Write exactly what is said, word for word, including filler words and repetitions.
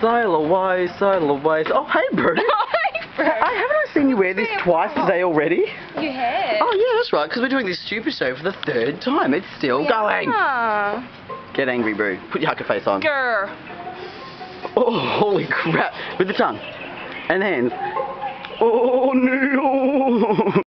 Sail away, sail away. Oh, hey, bro. Bro. I haven't I seen you wear this twice today already? You have. Oh, yeah, that's right, because we're doing this stupid show for the third time. It's still going. Yeah. Get angry, bro. Put your hugger face on. Grr. Oh, holy crap. With the tongue. And the hands. Oh, no.